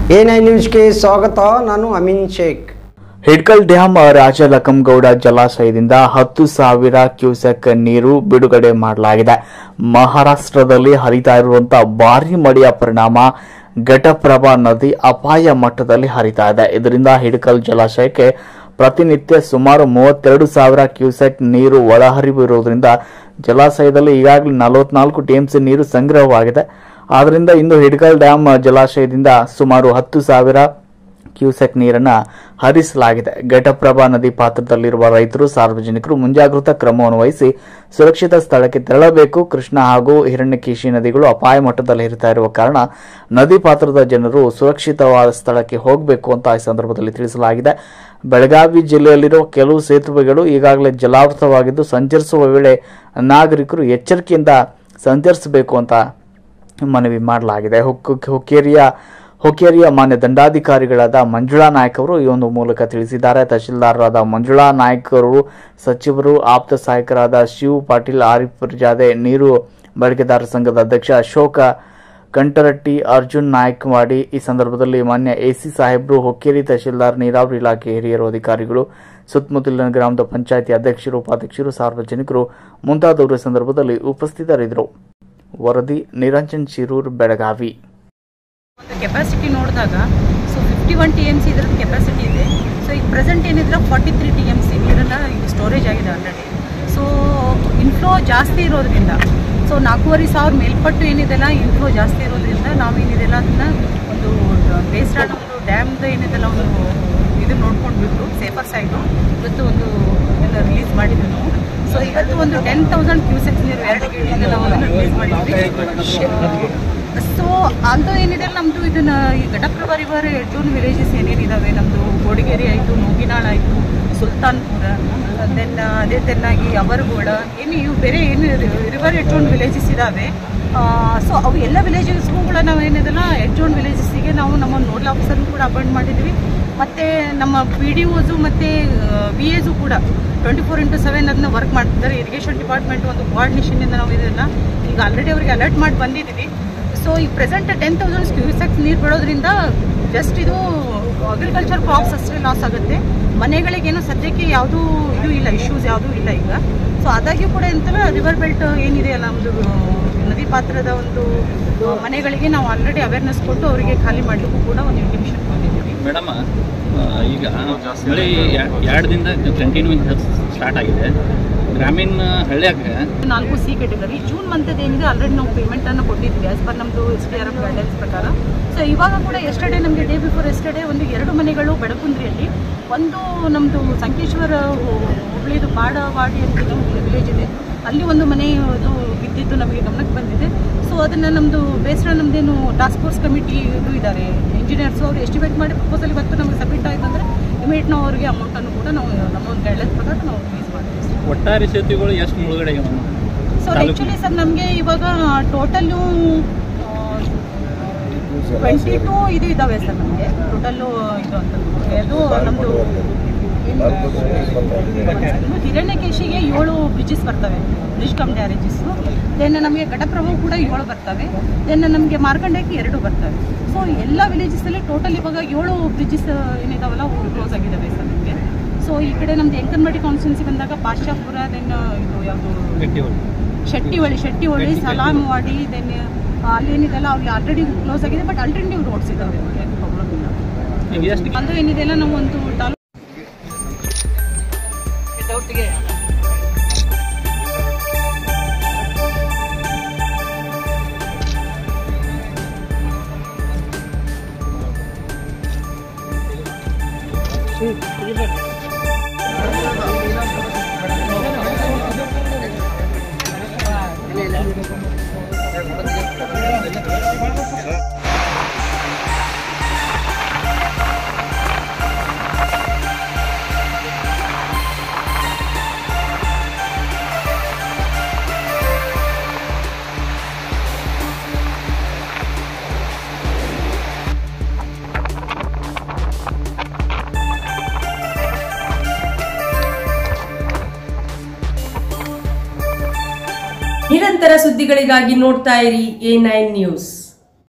A9 ನ್ಯೂಸ್ಗೆ ಸ್ವಾಗತ. ನಾನು ಅಮೀನ್ ಶೇಖ್. ಹಿಡ್ಕಲ್ ಡ್ಯಾಂ ರಾಜಲಕಂಗೌಡ ಜಲಾಶಯದಿಂದ 10,000 ಕ್ಯೂಸೆಕ್ ನೀರು ಬಿಡುಗಡೆ ಮಾಡಲಾಗಿದೆ. ಮಹಾರಾಷ್ಟ್ರದಲ್ಲಿ ಹರಿತಾ ಇರುವಂತಹ ಭಾರೀ ಮಳೆಯ ಪರಿಣಾಮ ಘಟಪ್ರಭಾ ನದಿ ಅಪಾಯ ಮಟ್ಟದಲ್ಲಿ ಹರಿತಾ ಇದೆ. ಇದರಿಂದ ಹಿಡ್ಕಲ್ ಜಲಾಶಯಕ್ಕೆ ಪ್ರತಿನಿತ್ಯ ಸುಮಾರು 32,000 ಕ್ಯೂಸೆಕ್ ನೀರು ಒಳಹರಿವು ಇರುವುದರಿಂದ ಜಲಾಶಯದಲ್ಲಿ ಈಗಾಗಲೇ 44 ಟಿಎಂಸಿ ನೀರು ಸಂಗ್ರಹವಾಗಿದೆ. ಆದ್ದರಿಂದ ಇಂದು ಹಿಡ್ಕಲ್ ಡ್ಯಾಂ ಜಲಾಶಯದಿಂದ ಸುಮಾರು 10,000 ಕ್ಯೂಸೆಕ್ ನೀರನ್ನು ಹರಿಸಲಾಗಿದೆ. ಘಟಪ್ರಭಾ ನದಿ ಪಾತ್ರದಲ್ಲಿರುವ ರೈತರು, ಸಾರ್ವಜನಿಕರು ಮುಂಜಾಗ್ರತಾ ಕ್ರಮವನ್ನು ವಹಿಸಿ ಸುರಕ್ಷಿತ ಸ್ಥಳಕ್ಕೆ ತೆರಳಬೇಕು. ಕೃಷ್ಣ ಹಾಗೂ ಹಿರಣ್ಯಕೇಶಿ ನದಿಗಳು ಅಪಾಯ ಮಟ್ಟದಲ್ಲಿ ಹರಿತಾ ಇರುವ ಕಾರಣ ನದಿ ಪಾತ್ರದ ಜನರು ಸುರಕ್ಷಿತವಾದ ಸ್ಥಳಕ್ಕೆ ಹೋಗಬೇಕು ಅಂತ ಈ ಸಂದರ್ಭದಲ್ಲಿ ತಿಳಿಸಲಾಗಿದೆ. ಬೆಳಗಾವಿ ಜಿಲ್ಲೆಯಲ್ಲಿರುವ ಕೆಲವು ಸೇತುವೆಗಳು ಈಗಾಗಲೇ ಜಲಾವೃತವಾಗಿದ್ದು ಸಂಚರಿಸುವ ವೇಳೆ ನಾಗರಿಕರು ಎಚ್ಚರಿಕೆಯಿಂದ ಸಂಚರಿಸಬೇಕು ಅಂತ ಮನವಿ ಮಾಡಲಾಗಿದೆ. ಹುಕ್ಕೇರಿಯ ಮಾನ್ಯ ದಂಡಾಧಿಕಾರಿಗಳಾದ ಮಂಜುಳಾ ನಾಯ್ಕ ಅವರು ಈ ಒಂದು ಮೂಲಕ ತಿಳಿಸಿದ್ದಾರೆ. ತಹಶೀಲ್ದಾರರಾದ ಮಂಜುಳಾ ನಾಯ್ಕ ಅವರು, ಸಚಿವರು, ಆಪ್ತ ಸಹಾಯಕರಾದ ಶಿವ್ ಪಾಟೀಲ್, ಆರಿಫ್ ಜಾದೆ, ನೀರು ಬಳಕೆದಾರ ಸಂಘದ ಅಧ್ಯಕ್ಷ ಅಶೋಕ ಕಂಟರಟ್ಟಿ, ಅರ್ಜುನ್ ನಾಯ್ಕವಾಡಿ, ಈ ಸಂದರ್ಭದಲ್ಲಿ ಮಾನ್ಯ ಎಸಿ ಸಾಹೇಬ್ರು, ಹುಕ್ಕೇರಿ ತಹಶೀಲ್ದಾರ್, ನೀರಾವರಿ ಇಲಾಖೆ ಹಿರಿಯರು, ಅಧಿಕಾರಿಗಳು, ಸುತ್ತಮುತ್ತಲಿನ ಗ್ರಾಮದ ಪಂಚಾಯಿತಿ ಅಧ್ಯಕ್ಷರು, ಉಪಾಧ್ಯಕ್ಷರು, ಸಾರ್ವಜನಿಕರು ಮುಂತಾದವರು ಸಂದರ್ಭದಲ್ಲಿ ಉಪಸ್ಥಿತರಿದ್ದರು. ವರದಿ ನಿರಂಜನ್ ಶಿರೂರ್, ಬೆಳಗಾವಿ. ಕೆಪಾಸಿಟಿ ನೋಡಿದಾಗ 51 TMC ಇದರದ್ದು ಕೆಪಾಸಿಟಿ ಇದೆ. ಈಗ ಪ್ರೆಸೆಂಟ್ ಏನಿದ್ರೆ 43 TMC ನೀರನ್ನು ಇದು ಸ್ಟೋರೇಜ್ ಆಗಿದೆ ಆಲ್ರೆಡಿ. ಇನ್ಫ್ಲೋ ಜಾಸ್ತಿ ಇರೋದ್ರಿಂದ 4,500 ಮೇಲ್ಪಟ್ಟು ಏನಿದೆಲ್ಲ ಇನ್ಫ್ಲೋ ಜಾಸ್ತಿ ಇರೋದ್ರಿಂದ ನಾವೇನಿದೆಲ್ಲ ಅದನ್ನು ಒಂದು ಬೇಸ್ಡ್ ಒಂದು ಡ್ಯಾಮ್ದು ಏನಿದೆಲ್ಲ ಒಂದು ಇದು ನೋಡ್ಕೊಂಡ್ಬಿಟ್ಟು ಸೇಫರ್ ಸೈಡು ಇವತ್ತು ಒಂದು ಇದನ್ನು ರಿಲೀಸ್ ಮಾಡಿದ್ವಿ ನಾವು. ಇವತ್ತು ಒಂದು 10,000 ಕ್ಯೂಸೆಕ್ಸ್ ನೀರು 2 ಗೇಟಿಂದ ನಾವು ಅದನ್ನು ರಿಲೀಸ್ ಮಾಡಿದ್ವಿ. ಅದು ಏನಿದೆ ನಮ್ಮದು ಇದನ್ನು ಈ ಘಟಪ್ರಭಾ ರಿವರ್ ಎಡ್ಜೋನ್ ವಿಲೇಜಸ್ ಏನೇನಿದ್ದಾವೆ, ನಮ್ಮದು ಗೋಡಿಗೇರಿ ಆಯಿತು, ನೋಗಿನಾಳ್ ಆಯಿತು, ಸುಲ್ತಾನ್ಪುರ, ದೆನ್ ಅದೇ ತೆನ್ನಾಗಿ ಅವರಗೋಳ, ಇವು ಬೇರೆ ಏನು ರಿವರ್ ಎಡ್ಜೋನ್ ವಿಲೇಜಸ್ ಇದ್ದಾವೆ. ಅವು ಎಲ್ಲ ವಿಲೇಜಸ್ಗೂ ಕೂಡ ನಾವು ಏನಿದೆಲ್ಲ ಎಡ್ಜೋನ್ ವಿಲೇಜಸ್ಸಿಗೆ ನಾವು ನಮ್ಮ ನೋಡಲ್ ಆಫೀಸರ್ನು ಕೂಡ ಅಪಾಯಿಂಟ್ ಮಾಡಿದ್ವಿ. ಮತ್ತು ನಮ್ಮ PDOಸು ಮತ್ತು VAಸು ಕೂಡ 24/7 ಅದನ್ನ ವರ್ಕ್ ಮಾಡ್ತಿದ್ದಾರೆ. ಇರಿಗೇಷನ್ ಡಿಪಾರ್ಟ್ಮೆಂಟ್ ಒಂದು ಕೋಆರ್ಡಿನೇಷನಿಂದ ನಾವು ಇದನ್ನು ಈಗ ಆಲ್ರೆಡಿ ಅವರಿಗೆ ಅಲರ್ಟ್ ಮಾಡಿ ಬಂದಿದ್ದೀವಿ. ಈ ಪ್ರೆಸೆಂಟ್ 10,000 ಕ್ಯೂಸೆಕ್ಸ್ ನೀರು ಬಿಡೋದ್ರಿಂದ ಜಸ್ಟ್ ಇದು ಅಗ್ರಿಕಲ್ಚರ್ ಕ್ರಾಪ್ಸ್ ಅಷ್ಟೇ ಲಾಸ್ ಆಗುತ್ತೆ. ಮನೆಗಳಿಗೇನು ಸದ್ಯಕ್ಕೆ ಯಾವುದೂ ಇದು ಇಲ್ಲ, ಇಶ್ಯೂಸ್ ಯಾವುದೂ ಇಲ್ಲ ಈಗ. ಆದಾಗ್ಯೂ ಕೂಡ ಎಂತಲ್ಲ ರಿವರ್ ಬೆಲ್ಟ್ ಏನಿದೆ ಅಲ್ಲ, ನಮ್ಮದು ನದಿ ಪಾತ್ರದ ಒಂದು ಮನೆಗಳಿಗೆ ನಾವು ಆಲ್ರೆಡಿ ಅವೇರ್ನೆಸ್ ಕೊಟ್ಟು ಅವರಿಗೆ ಖಾಲಿ ಮಾಡಲಿಕ್ಕೂ ಕೂಡ ಒಂದು ಇಂಟಿಮೇಷನ್ ಕೊಟ್ಟಿದ್ದೀವಿ. ಮೇಡಮ್, ಈಗ ಮಳೆ 2 ದಿನದಿಂದ ಕಂಟಿನ್ಯೂ ಸ್ಟಾರ್ಟ್ ಆಗಿದೆ. ಗ್ರಾಮೀಣ ಹಳ್ಳಿಯಾಗ 4 C ಕ್ಯಾಟಗರಿ ಜೂನ್ ಮಂತದ್ದು ಏನಿದೆ ಆಲ್ರೆಡಿ ನಾವು ಪೇಮೆಂಟನ್ನು ಕೊಟ್ಟಿದ್ವಿ ಆಸ್ ಪರ್ ನಮ್ಮದು SDRF ಗೈಡೆನ್ಸ್ ಪ್ರಕಾರ. ಇವಾಗ ಕೂಡ ಎಸ್ಟರ್ಡೇ ನಮಗೆ ಡೇ ಬಿಫೋರ್ ಎಸ್ಟರ್ಡೇ ಒಂದು 2 ಮನೆಗಳು ಬೆಳಕುಂದ್ರಿಯಲ್ಲಿ, ಒಂದು ನಮ್ಮದು ಸಂಕೇಶ್ವರ ಹುಬ್ಳಿದು ಬಾಡವಾಡಿ ಅಂತ ವಿಲೇಜ್ ಇದೆ, ಅಲ್ಲಿ ಒಂದು ಮನೆ ಇದು ಬಿದ್ದಿದ್ದು ನಮಗೆ ಗಮನಕ್ಕೆ ಬಂದಿದೆ. ಅದನ್ನು ನಮ್ಮದು ಬೇಸ್ಡ್ ನಮ್ಮದೇನು ಟಾಸ್ಕ್ ಫೋರ್ಸ್ ಕಮಿಟಿ ಇದು ಇದ್ದಾರೆ ಇಂಜಿನಿಯರ್ಸು, ಅವರು ಎಸ್ಟಿಮೇಟ್ ಮಾಡಿ ಪ್ರಪೋಸಲ್ ಇವತ್ತು ನಮಗೆ ಸಬ್ಮಿಟ್ ಆಯಿತು ಅಂದರೆ ಇಮಿಡಿಯೇಟ್ ನಾವು ಅವರಿಗೆ ಅಮೌಂಟನ್ನು ಕೂಡ ನಾವು ನಮ್ಮ ಒಂದು ಗೈಡ್ಲೈನ್ಸ್ ಪ್ರಕಾರ ನಾವು ರಿಲೀಸ್ ಮಾಡ್ತೀವಿ. ಒಟ್ಟಾರೆ ಸೇತುವೆಗಳು ಎಷ್ಟು ಮುಳುಗಡೆ? ಆ್ಯಕ್ಚುಲಿ ಸರ್ ನಮಗೆ ಇವಾಗ ಟೋಟಲ್ಲು 22 ಇದು ಇದ್ದಾವೆ ಸರ್. ನಮಗೆ ಟೋಟಲ್ಲು ಇದು ಅಂತಂದು ಅದು ನಮ್ಮದು ಹಿರಣ್ಯಕೇಶಿಗೆ 7 ಬ್ರಿಡ್ಜಸ್ ಬರ್ತವೆ, ಬ್ರಿಡ್ಜ್ ಕಮ್ ಡ್ಯಾರೇಜಸ್ಸು. ದೆನ್ ನಮಗೆ ಘಟಪ್ರಭಾ ಕೂಡ 7 ಬರ್ತವೆ. ದೆನ್ ನಮಗೆ ಮಾರ್ಕಂಡೇಯಕ್ಕೆ 2 ಬರ್ತವೆ. ಎಲ್ಲ ವಿಲೇಜಸ್ಸಲ್ಲಿ ಟೋಟಲ್ ಇವಾಗ 7 ಬ್ರಿಡ್ಜಸ್ ಏನಿದಾವಲ್ಲ ಅವು ಕ್ಲೋಸ್ ಆಗಿದ್ದಾವೆ ಸರ್ ನಮಗೆ. ಈ ಕಡೆ ನಮ್ದು ಎಂಕನಮಡಿ ಕಾನ್ಸ್ಟಿಟ್ಯೂನ್ಸಿ ಬಂದಾಗ ಪಾಶಾಪುರ, ದೆನ್ ಇದು ಯಾವುದು ಶೆಟ್ಟಿಹೊಳಿ, ಸಲಾಮವಾಡಿ, ದೆನ್ ಅಲ್ಲೇನಿದೆಲ್ಲ ಅಲ್ಲಿ ಆಲ್ರೆಡಿ ಕ್ಲೋಸ್ ಆಗಿದೆ. ಬಟ್ ಆಲ್ಟರ್ನೇಟಿವ್ ರೋಡ್ಸ್ ಇದ್ದಾವೆ, ಏನು ಪ್ರಾಬ್ಲಮ್ ಇಲ್ಲ. ಅದು ಏನಿದೆಲ್ಲ ನಾವು ಒಂದು ಔಟ್ಗೆ ನಿರಂತರ ಸುದ್ದಿಗಳಿಗಾಗಿ ನೋಡ್ತಾ ಇರಿ A9 ನ್ಯೂಸ್.